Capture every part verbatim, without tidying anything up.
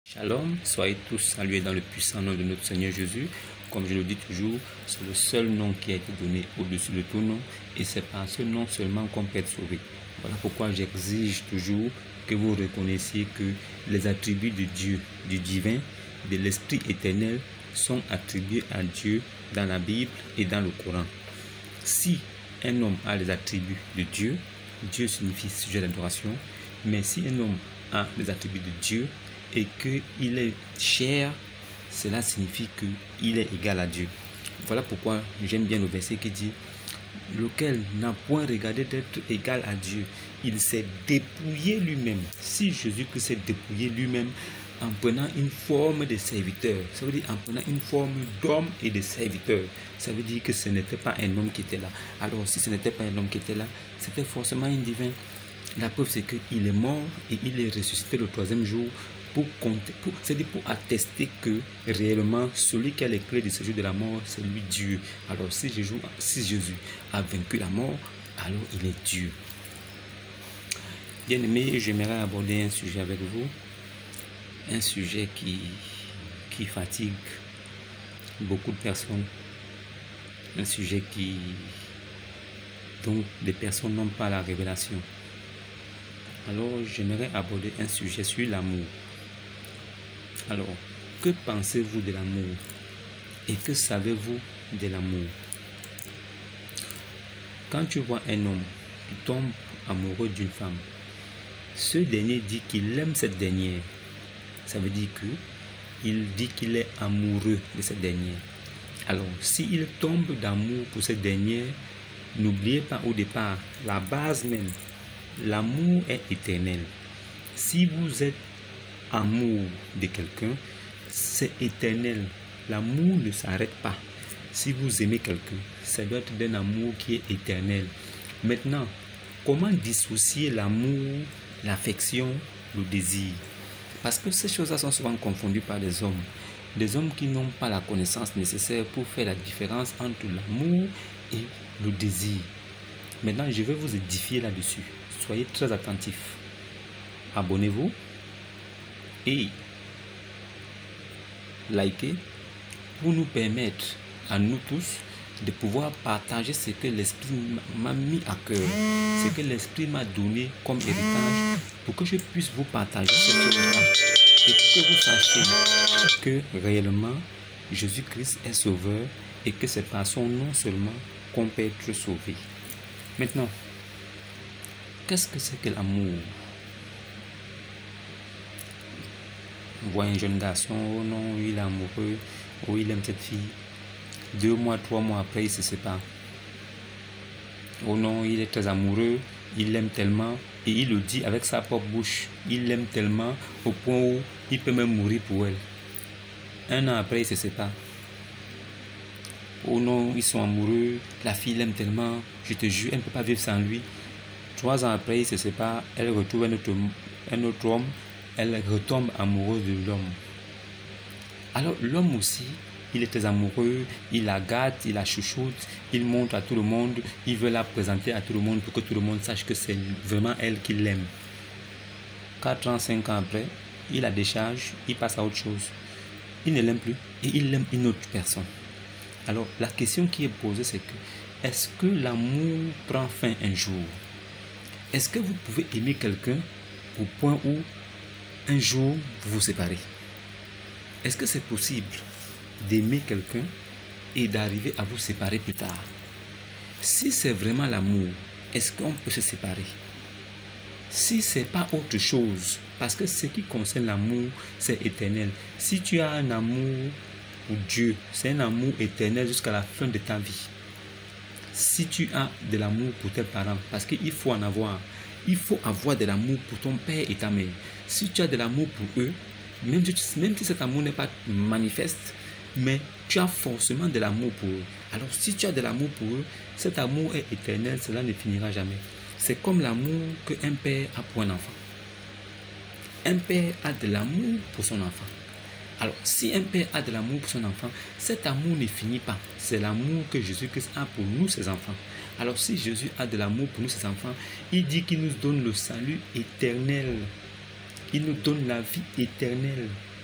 Shalom, soyez tous salués dans le puissant nom de notre Seigneur Jésus. Comme je le dis toujours, c'est le seul nom qui a été donné au-dessus de tout nom et c'est par ce nom seulement qu'on peut être sauvé. Voilà pourquoi j'exige toujours que vous reconnaissiez que les attributs de Dieu, du divin, de l'Esprit éternel sont attribués à Dieu dans la Bible et dans le Coran. Si un homme a les attributs de Dieu, Dieu signifie sujet d'adoration, mais si un homme a les attributs de Dieu, et qu'il est cher, cela signifie qu'il est égal à Dieu. Voilà pourquoi j'aime bien le verset qui dit « Lequel n'a point regardé d'être égal à Dieu, il s'est dépouillé lui-même. » Si Jésus-Christ s'est dépouillé lui-même en prenant une forme de serviteur, ça veut dire en prenant une forme d'homme et de serviteur, ça veut dire que ce n'était pas un homme qui était là. Alors si ce n'était pas un homme qui était là, c'était forcément un divin. La preuve c'est qu'il est mort et il est ressuscité le troisième jour pour compter, pour, c'est-à-dire pour attester que réellement celui qui a les clés du séjour de la mort, c'est lui Dieu. Alors si Jésus, si Jésus a vaincu la mort, alors il est Dieu. Bien aimé, j'aimerais aborder un sujet avec vous, un sujet qui, qui fatigue beaucoup de personnes, un sujet qui, dont les personnes n'ont pas la révélation. Alors j'aimerais aborder un sujet sur l'amour. Alors, que pensez-vous de l'amour et que savez-vous de l'amour? Quand tu vois un homme qui tombe amoureux d'une femme, ce dernier dit qu'il aime cette dernière. Ça veut dire qu'il dit qu'il est amoureux de cette dernière. Alors, s'il tombe d'amour pour cette dernière, n'oubliez pas au départ, la base même, l'amour est éternel. Si vous êtes amour de quelqu'un, c'est éternel. L'amour ne s'arrête pas. Si vous aimez quelqu'un, ça doit être d'un amour qui est éternel. Maintenant, comment dissocier l'amour, l'affection, le désir? Parce que ces choses-là sont souvent confondues par les hommes. Des hommes qui n'ont pas la connaissance nécessaire pour faire la différence entre l'amour et le désir. Maintenant, je vais vous édifier là-dessus. Soyez très attentifs. Abonnez-vous et likez pour nous permettre à nous tous de pouvoir partager ce que l'Esprit m'a mis à cœur, ce que l'Esprit m'a donné comme héritage pour que je puisse vous partager ce choses-là et pour que vous sachiez que réellement Jésus-Christ est sauveur et que c'est par son nom seulement qu'on peut être sauvé. Maintenant, qu'est-ce que c'est que l'amour? On voit un jeune garçon, oh non, il est amoureux, oh il aime cette fille. Deux mois, trois mois après, il se sépare. Oh non, il est très amoureux, il l'aime tellement, et il le dit avec sa propre bouche. Il l'aime tellement au point où il peut même mourir pour elle. Un an après, il se sépare. Oh non, ils sont amoureux, la fille l'aime tellement, je te jure, elle ne peut pas vivre sans lui. Trois ans après, ils se séparent, elle retrouve un autre, un autre homme, elle retombe amoureuse de l'homme. Alors l'homme aussi, il est très amoureux, il la gâte, il la chouchoute, il montre à tout le monde, il veut la présenter à tout le monde pour que tout le monde sache que c'est vraiment elle qui l'aime. Quatre ans, cinq ans après, il la décharge, il passe à autre chose. Il ne l'aime plus et il aime une autre personne. Alors la question qui est posée, c'est que est-ce que l'amour prend fin un jour? Est-ce que vous pouvez aimer quelqu'un au point où un jour vous vous séparez? Est-ce que c'est possible d'aimer quelqu'un et d'arriver à vous séparer plus tard? Si c'est vraiment l'amour, est-ce qu'on peut se séparer? Si c'est pas autre chose, parce que ce qui concerne l'amour, c'est éternel. Si tu as un amour pour Dieu, c'est un amour éternel jusqu'à la fin de ta vie. Si tu as de l'amour pour tes parents, parce qu'il faut en avoir, il faut avoir de l'amour pour ton père et ta mère. Si tu as de l'amour pour eux, même si, même si cet amour n'est pas manifeste, mais tu as forcément de l'amour pour eux. Alors si tu as de l'amour pour eux, cet amour est éternel, cela ne finira jamais. C'est comme l'amour qu'un père a pour un enfant. Un père a de l'amour pour son enfant. Alors, si un père a de l'amour pour son enfant, cet amour ne finit pas. C'est l'amour que Jésus-Christ a pour nous, ses enfants. Alors, si Jésus a de l'amour pour nous, ses enfants, il dit qu'il nous donne le salut éternel. Il nous donne la vie éternelle.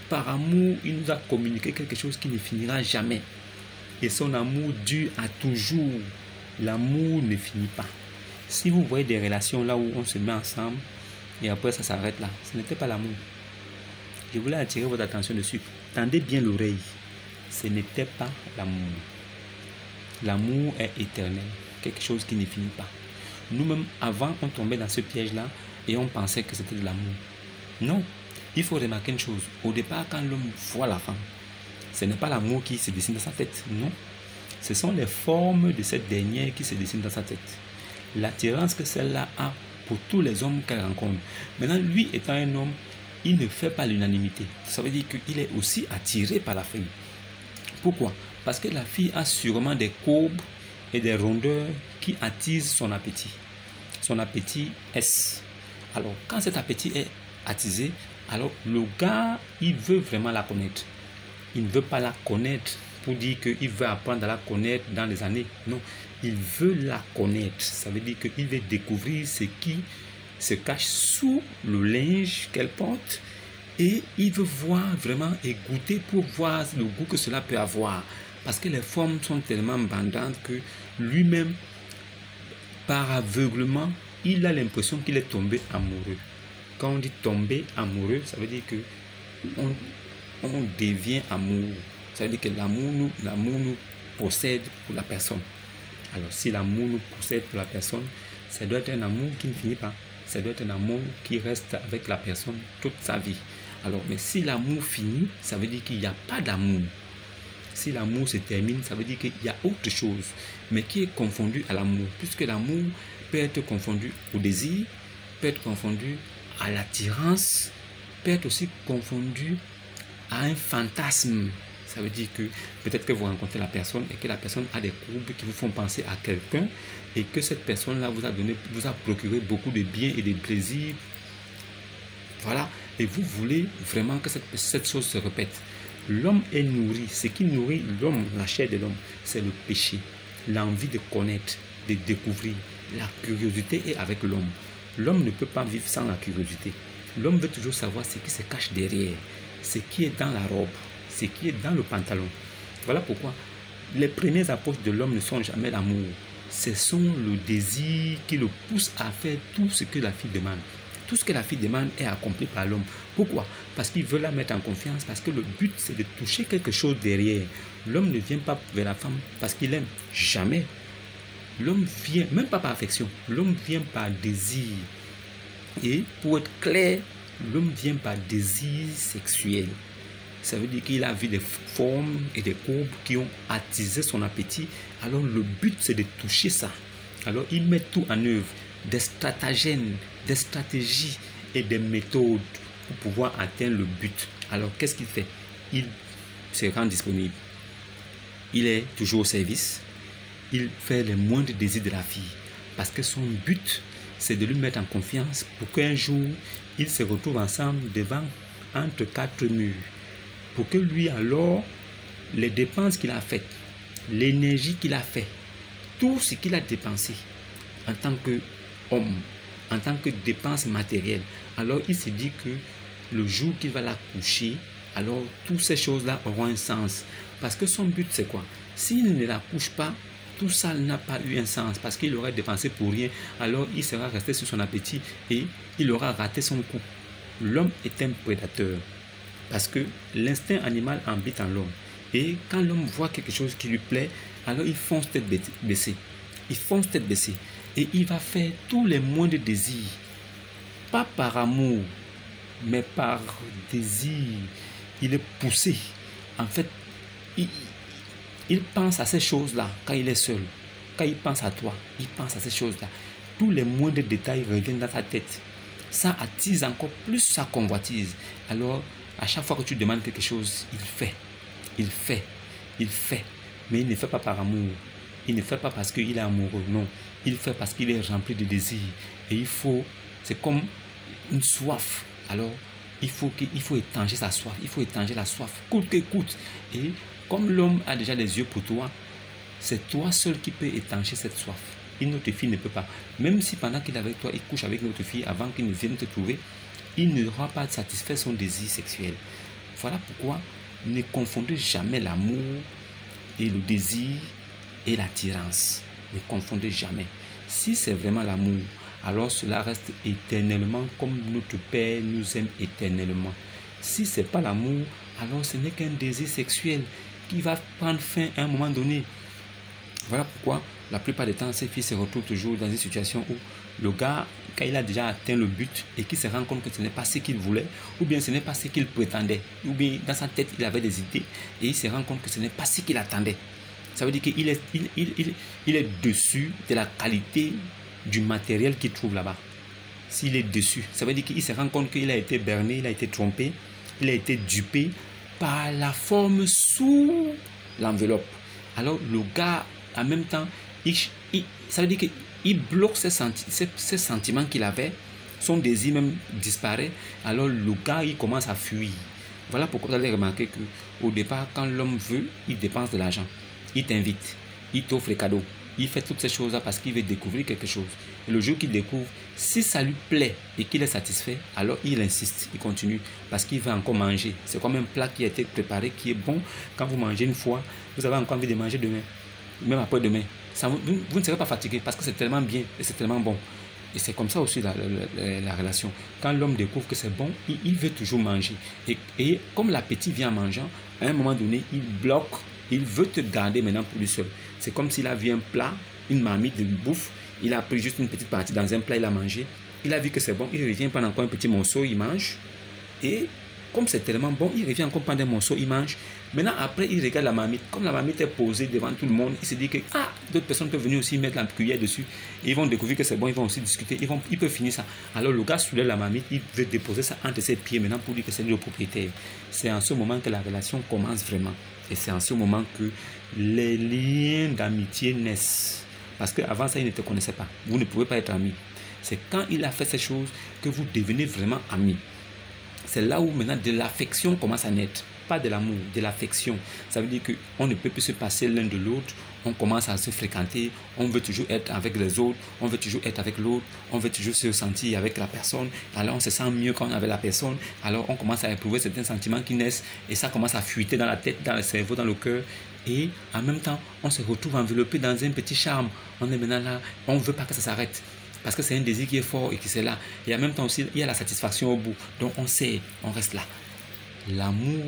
par amour, il nous a communiqué quelque chose qui ne finira jamais. Et son amour dure à toujours. L'amour ne finit pas. Si vous voyez des relations là où on se met ensemble et après ça s'arrête là, ce n'était pas l'amour. Je voulais attirer votre attention dessus. Tendez bien l'oreille. Ce n'était pas l'amour. L'amour est éternel. Quelque chose qui ne finit pas. Nous-mêmes, avant, on tombait dans ce piège-là et on pensait que c'était de l'amour. Non. Il faut remarquer une chose. Au départ, quand l'homme voit la femme, ce n'est pas l'amour qui se dessine dans sa tête. Non. Ce sont les formes de cette dernière qui se dessinent dans sa tête. L'attirance que celle-là a pour tous les hommes qu'elle rencontre. Maintenant, lui étant un homme, il ne fait pas l'unanimité. Ça veut dire qu'il est aussi attiré par la fille. Pourquoi? Parce que la fille a sûrement des courbes et des rondeurs qui attisent son appétit. Son appétit est. Alors, quand cet appétit est attisé, alors le gars, il veut vraiment la connaître. Il ne veut pas la connaître pour dire qu'il veut apprendre à la connaître dans les années. Non, il veut la connaître. Ça veut dire qu'il veut découvrir ce qui se cache sous le linge qu'elle porte et il veut voir vraiment et goûter pour voir le goût que cela peut avoir. Parce que les formes sont tellement bandantes que lui-même, par aveuglement, il a l'impression qu'il est tombé amoureux. Quand on dit tomber amoureux, ça veut dire que on, on devient amoureux. Ça veut dire que l'amour nous, l'amour nous possède pour la personne. Alors, si l'amour nous possède pour la personne, ça doit être un amour qui ne finit pas. Ça doit être un amour qui reste avec la personne toute sa vie. Alors, mais si l'amour finit, ça veut dire qu'il n'y a pas d'amour. Si l'amour se termine, ça veut dire qu'il y a autre chose, mais qui est confondu à l'amour. Puisque l'amour peut être confondu au désir, peut être confondu à l'attirance, peut être aussi confondu à un fantasme. Ça veut dire que peut-être que vous rencontrez la personne et que la personne a des courbes qui vous font penser à quelqu'un et que cette personne-là vous a donné, vous a procuré beaucoup de bien et de plaisir. Voilà. Et vous voulez vraiment que cette, cette chose se répète. L'homme est nourri. Ce qui nourrit l'homme, la chair de l'homme, c'est le péché, l'envie de connaître, de découvrir. La curiosité est avec l'homme. L'homme ne peut pas vivre sans la curiosité. L'homme veut toujours savoir ce qui se cache derrière, ce qui est dans la robe, ce qui est dans le pantalon. Voilà pourquoi les premières approches de l'homme ne sont jamais l'amour. Ce sont le désir qui le pousse à faire tout ce que la fille demande. Tout ce que la fille demande est accompli par l'homme. Pourquoi? Parce qu'il veut la mettre en confiance, parce que le but c'est de toucher quelque chose derrière. L'homme ne vient pas vers la femme parce qu'il aime. Jamais. L'homme vient, même pas par affection, l'homme vient par désir. Et pour être clair, l'homme vient par désir sexuel. Ça veut dire qu'il a vu des formes et des courbes qui ont attisé son appétit. Alors le but c'est de toucher ça. Alors il met tout en œuvre, des stratagèmes, des stratégies et des méthodes pour pouvoir atteindre le but. Alors qu'est-ce qu'il fait? Il se rend disponible. Il est toujours au service. Il fait les moindres désirs de la fille. Parce que son but, c'est de lui mettre en confiance pour qu'un jour, ils se retrouvent ensemble devant, entre quatre murs. Pour que lui, alors, les dépenses qu'il a faites, l'énergie qu'il a fait, tout ce qu'il a dépensé en tant qu'homme, en tant que dépense matérielle, alors il se dit que le jour qu'il va la coucher, alors toutes ces choses-là auront un sens. Parce que son but, c'est quoi? S'il ne la couche pas, tout ça n'a pas eu un sens parce qu'il aurait dépensé pour rien. Alors il sera resté sur son appétit et il aura raté son coup. L'homme est un prédateur parce que l'instinct animal habite en l'homme. Et quand l'homme voit quelque chose qui lui plaît, alors il fonce tête baissée. Il fonce tête baissée. Et il va faire tous les moindres désirs. Pas par amour, mais par désir. Il est poussé. En fait, il... Il pense à ces choses-là quand il est seul. Quand il pense à toi, il pense à ces choses-là. Tous les moindres détails reviennent dans sa tête. Ça attise encore plus sa convoitise. Alors, à chaque fois que tu demandes quelque chose, il fait. Il fait. Il fait. Mais il ne fait pas par amour. Il ne fait pas parce qu'il est amoureux. Non. Il fait parce qu'il est rempli de désir. Et il faut... C'est comme une soif. Alors, il faut, il faut étanger sa soif. Il faut étanger la soif. Coûte que coûte. Et... comme l'homme a déjà les yeux pour toi, c'est toi seul qui peux étancher cette soif. Une autre fille ne peut pas. Même si pendant qu'il est avec toi, il couche avec une autre fille avant qu'il ne vienne te trouver, il n'aura pas satisfait son désir sexuel. Voilà pourquoi ne confondez jamais l'amour et le désir et l'attirance. Ne confondez jamais. Si c'est vraiment l'amour, alors cela reste éternellement comme notre Père nous aime éternellement. Si ce n'est pas l'amour, alors ce n'est qu'un désir sexuel qui va prendre fin à un moment donné. Voilà pourquoi la plupart des temps, ces filles se retrouvent toujours dans une situation où le gars, quand il a déjà atteint le but et qu'il se rend compte que ce n'est pas ce qu'il voulait, ou bien ce n'est pas ce qu'il prétendait, ou bien dans sa tête, il avait des idées et il se rend compte que ce n'est pas ce qu'il attendait. Ça veut dire qu'il est, il, il, il, il est dessus de la qualité du matériel qu'il trouve là-bas. S'il est dessus, ça veut dire qu'il se rend compte qu'il a été berné, il a été trompé, il a été dupé par la forme sous l'enveloppe. Alors le gars, en même temps, il, il, ça veut dire qu'il bloque ses, senti ses, ses sentiments qu'il avait, son désir même disparaît, alors le gars, il commence à fuir. Voilà pourquoi vous allez remarquer qu'au départ, quand l'homme veut, il dépense de l'argent. Il t'invite, il t'offre les cadeaux, il fait toutes ces choses-là parce qu'il veut découvrir quelque chose. Et le jour qu'il découvre, si ça lui plaît et qu'il est satisfait, alors il insiste, il continue parce qu'il veut encore manger. C'est comme un plat qui a été préparé, qui est bon. Quand vous mangez une fois, vous avez encore envie de manger demain, même après-demain. Vous, vous ne serez pas fatigué parce que c'est tellement bien et c'est tellement bon. Et c'est comme ça aussi la, la, la relation. Quand l'homme découvre que c'est bon, il, il veut toujours manger. Et, et comme l'appétit vient en mangeant, à un moment donné, il bloque. Il veut te garder maintenant pour lui seul. C'est comme s'il a vu un plat, une marmite de bouffe. Il a pris juste une petite partie dans un plat, il a mangé. Il a vu que c'est bon, il revient prendre encore un petit morceau, il mange. Et comme c'est tellement bon, il revient encore prendre un morceau, il mange. Maintenant, après, il regarde la marmite. Comme la marmite est posée devant tout le monde, il se dit que ah, d'autres personnes peuvent venir aussi mettre la cuillère dessus. Et ils vont découvrir que c'est bon, ils vont aussi discuter. Ils, vont, ils peuvent finir ça. Alors le gars soulève la marmite, il veut déposer ça entre ses pieds maintenant pour dire que c'est lui le propriétaire. C'est en ce moment que la relation commence vraiment. Et c'est en ce moment que les liens d'amitié naissent. Parce qu'avant ça, il ne te connaissait pas. Vous ne pouvez pas être amis. C'est quand il a fait ces choses que vous devenez vraiment amis. C'est là où maintenant de l'affection commence à naître. Pas de l'amour, de l'affection. Ça veut dire qu'on ne peut plus se passer l'un de l'autre. On commence à se fréquenter. On veut toujours être avec les autres. On veut toujours être avec l'autre. On veut toujours se sentir avec la personne. Alors on se sent mieux quand on est avec la personne. Alors on commence à éprouver certains sentiments qui naissent. Et ça commence à fuiter dans la tête, dans le cerveau, dans le cœur. Et en même temps, on se retrouve enveloppé dans un petit charme. On est maintenant là. On ne veut pas que ça s'arrête. Parce que c'est un désir qui est fort et qui est là. Et en même temps aussi, il y a la satisfaction au bout. Donc on sait, on reste là. L'amour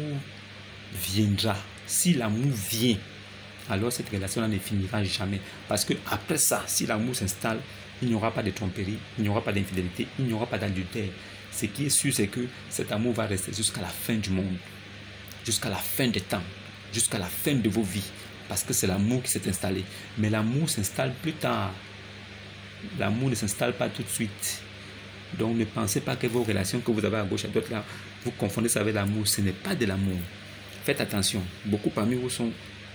viendra. Si l'amour vient, alors cette relation-là ne finira jamais. Parce que après ça, si l'amour s'installe, il n'y aura pas de tromperie, il n'y aura pas d'infidélité, il n'y aura pas d'adultère. Ce qui est sûr, c'est que cet amour va rester jusqu'à la fin du monde, jusqu'à la fin des temps, jusqu'à la fin de vos vies. Parce que c'est l'amour qui s'est installé. Mais l'amour s'installe plus tard. L'amour ne s'installe pas tout de suite. Donc ne pensez pas que vos relations que vous avez à gauche, à droite, là, vous confondez ça avec l'amour. Ce n'est pas de l'amour. Faites attention. Beaucoup parmi vous sont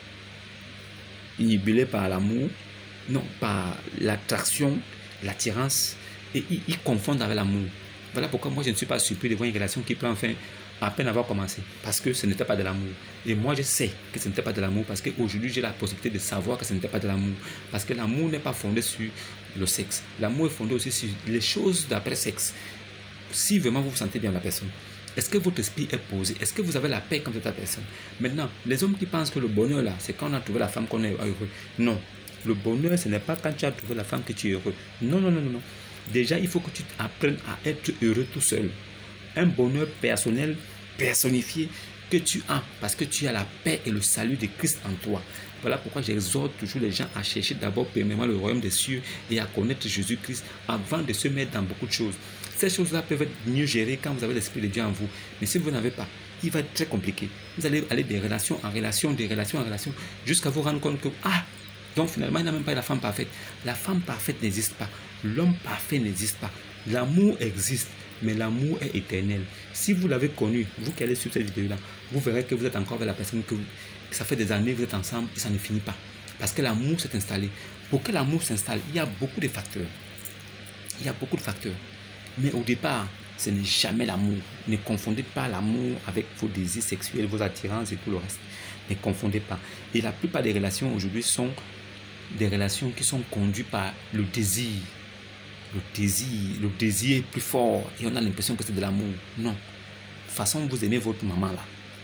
inhibés par l'amour, non, par l'attraction, l'attirance, et ils, ils confondent avec l'amour. Voilà pourquoi moi je ne suis pas surpris de voir une relation qui peut enfin à peine avoir commencé, parce que ce n'était pas de l'amour. Et moi je sais que ce n'était pas de l'amour, parce qu'aujourd'hui j'ai la possibilité de savoir que ce n'était pas de l'amour. Parce que l'amour n'est pas fondé sur le sexe. L'amour est fondé aussi sur les choses d'après sexe. Si vraiment vous vous sentez bien la personne, est-ce que votre esprit est posé? Est-ce que vous avez la paix comme cette personne? Maintenant, les hommes qui pensent que le bonheur là, c'est quand on a trouvé la femme qu'on est heureux. Non, le bonheur ce n'est pas quand tu as trouvé la femme que tu es heureux. Non, non, non, non. Déjà, il faut que tu apprennes à être heureux tout seul. Un bonheur personnel, personnifié, que tu as, parce que tu as la paix et le salut de Christ en toi. Voilà pourquoi j'exhorte toujours les gens à chercher d'abord premièrement le royaume des cieux et à connaître Jésus-Christ avant de se mettre dans beaucoup de choses. Ces choses-là peuvent être mieux gérées quand vous avez l'Esprit de Dieu en vous. Mais si vous n'avez pas, il va être très compliqué. Vous allez aller de relation en relation, de relation en relation, jusqu'à vous rendre compte que, ah, donc finalement, il n'a même pas la femme parfaite. La femme parfaite n'existe pas. L'homme parfait n'existe pas. L'amour existe, mais l'amour est éternel. Si vous l'avez connu, vous qui allez sur cette vidéo-là, vous verrez que vous êtes encore avec la personne que, vous, que ça fait des années que vous êtes ensemble et ça ne finit pas. Parce que l'amour s'est installé. Pour que l'amour s'installe, il y a beaucoup de facteurs. Il y a beaucoup de facteurs. Mais au départ, ce n'est jamais l'amour. Ne confondez pas l'amour avec vos désirs sexuels, vos attirances et tout le reste. Ne confondez pas. Et la plupart des relations aujourd'hui sont des relations qui sont conduites par le désir. Le désir, le désir est plus fort et on a l'impression que c'est de l'amour. Non. De toute façon, vous aimez votre maman là.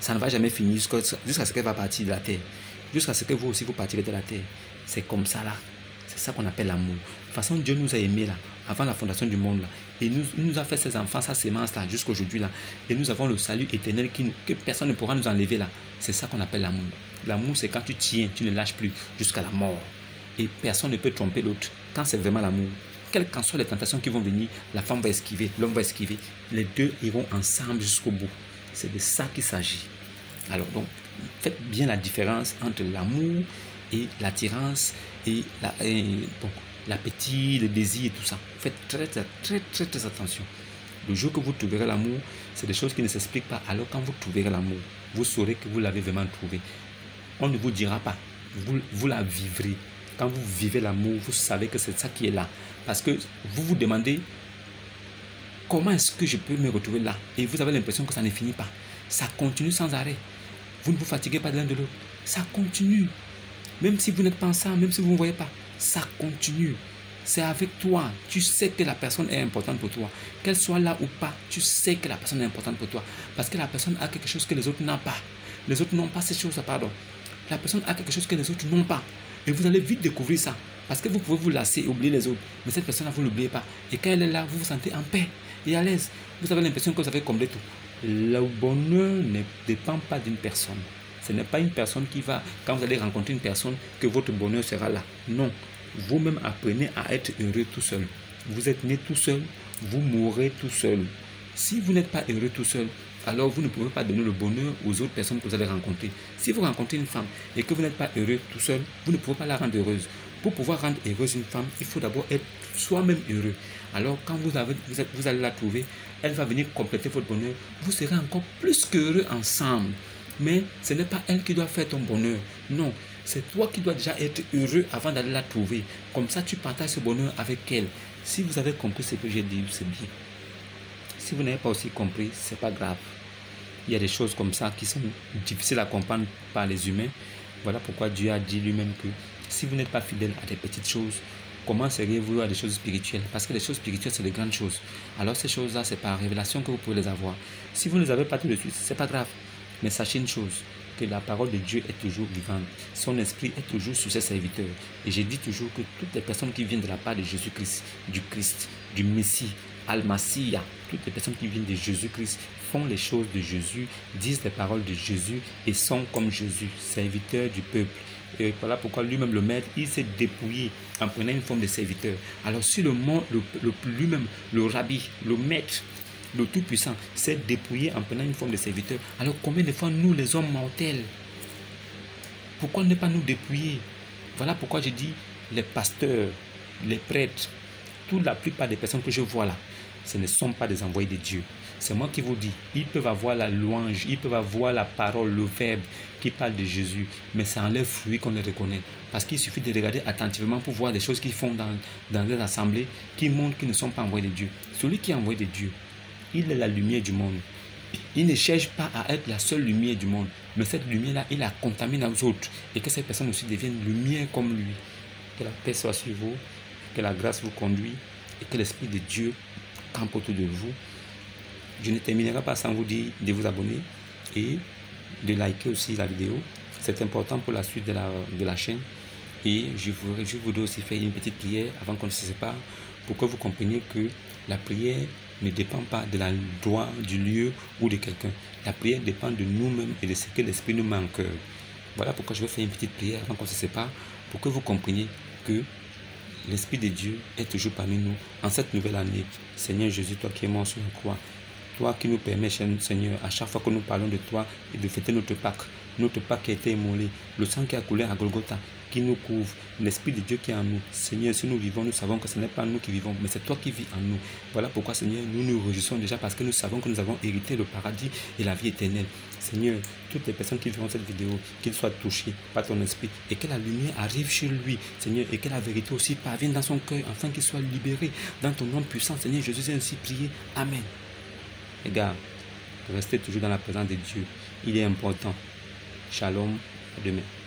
Ça ne va jamais finir jusqu'à jusqu'à ce qu'elle va partir de la terre. Jusqu'à ce que vous aussi vous partirez de la terre. C'est comme ça là. C'est ça qu'on appelle l'amour. De toute façon, Dieu nous a aimés là, avant la fondation du monde là. Et nous, il nous a fait ses enfants, sa sémence là, jusqu'aujourd'hui là. Et nous avons le salut éternel qui, que personne ne pourra nous enlever là. C'est ça qu'on appelle l'amour. L'amour, c'est quand tu tiens, tu ne lâches plus jusqu'à la mort. Et personne ne peut tromper l'autre. Quand c'est vraiment l'amour, quelles qu'en soient les tentations qui vont venir, la femme va esquiver, l'homme va esquiver. Les deux iront ensemble jusqu'au bout. C'est de ça qu'il s'agit. Alors donc, faites bien la différence entre l'amour et l'attirance et la, et, bon, l'appétit, le désir et tout ça. Faites très, très, très, très, très attention. Le jour que vous trouverez l'amour, c'est des choses qui ne s'expliquent pas. Alors quand vous trouverez l'amour, vous saurez que vous l'avez vraiment trouvé. On ne vous dira pas. Vous, vous la vivrez. Quand vous vivez l'amour, vous savez que c'est ça qui est là. Parce que vous vous demandez comment est-ce que je peux me retrouver là. Et vous avez l'impression que ça ne finit pas. Ça continue sans arrêt. Vous ne vous fatiguez pas de l'un de l'autre. Ça continue. Même si vous n'êtes pas ensemble, même si vous ne voyez pas, ça continue. C'est avec toi. Tu sais que la personne est importante pour toi. Qu'elle soit là ou pas, tu sais que la personne est importante pour toi. Parce que la personne a quelque chose que les autres n'ont pas. Les autres n'ont pas ces choses, pardon. La personne a quelque chose que les autres n'ont pas. Et vous allez vite découvrir ça. Parce que vous pouvez vous lasser et oublier les autres. Mais cette personne-là, vous ne l'oubliez pas. Et quand elle est là, vous vous sentez en paix et à l'aise. Vous avez l'impression que vous avez comblé tout. Le bonheur ne dépend pas d'une personne. Ce n'est pas une personne qui va, quand vous allez rencontrer une personne, que votre bonheur sera là. Non. Vous-même apprenez à être heureux tout seul. Vous êtes né tout seul, vous mourrez tout seul. Si vous n'êtes pas heureux tout seul, alors vous ne pouvez pas donner le bonheur aux autres personnes que vous allez rencontrer. Si vous rencontrez une femme et que vous n'êtes pas heureux tout seul, vous ne pouvez pas la rendre heureuse. Pour pouvoir rendre heureuse une femme, il faut d'abord être soi-même heureux. Alors quand vous, avez, vous, êtes, vous allez la trouver, elle va venir compléter votre bonheur. Vous serez encore plus qu'heureux ensemble. Mais ce n'est pas elle qui doit faire ton bonheur. Non, c'est toi qui dois déjà être heureux avant d'aller la trouver. Comme ça, tu partages ce bonheur avec elle. Si vous avez compris ce que j'ai dit, c'est bien. Si vous n'avez pas aussi compris, ce n'est pas grave. Il y a des choses comme ça qui sont difficiles à comprendre par les humains. Voilà pourquoi Dieu a dit lui-même que si vous n'êtes pas fidèle à des petites choses, comment seriez-vous à des choses spirituelles? Parce que les choses spirituelles, c'est des grandes choses. Alors ces choses-là, c'est par révélation que vous pouvez les avoir. Si vous ne les avez pas tout de suite, ce n'est pas grave. Mais sachez une chose, que la parole de Dieu est toujours vivante. Son esprit est toujours sur ses serviteurs. Et je dis toujours que toutes les personnes qui viennent de la part de Jésus-Christ, du Christ, du Messie, Al-Massia, toutes les personnes qui viennent de Jésus-Christ font les choses de Jésus, disent les paroles de Jésus et sont comme Jésus, serviteurs du peuple. Et voilà pourquoi lui-même, le maître, il s'est dépouillé en prenant une forme de serviteur. Alors si le monde, le, le, lui-même, le rabbi, le maître, le Tout-Puissant, s'est dépouillé en prenant une forme de serviteur, alors combien de fois nous, les hommes mortels, pourquoi ne pas nous dépouiller? Voilà pourquoi je dis les pasteurs, les prêtres, toute la plupart des personnes que je vois là, ce ne sont pas des envoyés de Dieu. C'est moi qui vous dis, ils peuvent avoir la louange, ils peuvent avoir la parole, le verbe qui parle de Jésus, mais c'est en leurs fruits qu'on les reconnaît. Parce qu'il suffit de regarder attentivement pour voir des choses qu'ils font dans, dans les assemblées qui montrent qu'ils ne sont pas envoyés de Dieu. Celui qui est envoyé de Dieu, il est la lumière du monde. Il ne cherche pas à être la seule lumière du monde, mais cette lumière-là, il la contamine aux autres et que ces personnes aussi deviennent lumière comme lui. Que la paix soit sur vous, que la grâce vous conduise et que l'Esprit de Dieu campe autour de vous. Je ne terminerai pas sans vous dire de vous abonner et de liker aussi la vidéo. C'est important pour la suite de la, de la chaîne. Et je voudrais, je voudrais aussi faire une petite prière avant qu'on ne se sépare pour que vous compreniez que la prière ne dépend pas de la droit du lieu ou de quelqu'un. La prière dépend de nous-mêmes et de ce que l'Esprit nous met en cœur. Voilà pourquoi je vais faire une petite prière avant qu'on se sépare pour que vous compreniez que l'Esprit de Dieu est toujours parmi nous en cette nouvelle année. Seigneur Jésus, toi qui es mort sur la croix, toi qui nous permets, Seigneur, à chaque fois que nous parlons de toi et de fêter notre Pâques, notre Pâques qui a été immolé, le sang qui a coulé à Golgotha, qui nous couvre, l'Esprit de Dieu qui est en nous. Seigneur, si nous vivons, nous savons que ce n'est pas nous qui vivons, mais c'est toi qui vis en nous. Voilà pourquoi, Seigneur, nous nous réjouissons déjà parce que nous savons que nous avons hérité le paradis et la vie éternelle. Seigneur, toutes les personnes qui verront cette vidéo, qu'ils soient touchés par ton esprit et que la lumière arrive chez lui, Seigneur, et que la vérité aussi parvienne dans son cœur afin qu'il soit libéré dans ton nom puissant. Seigneur, Jésus a ainsi prié. Amen. Les gars, restez toujours dans la présence de Dieu. Il est important. Shalom, à demain.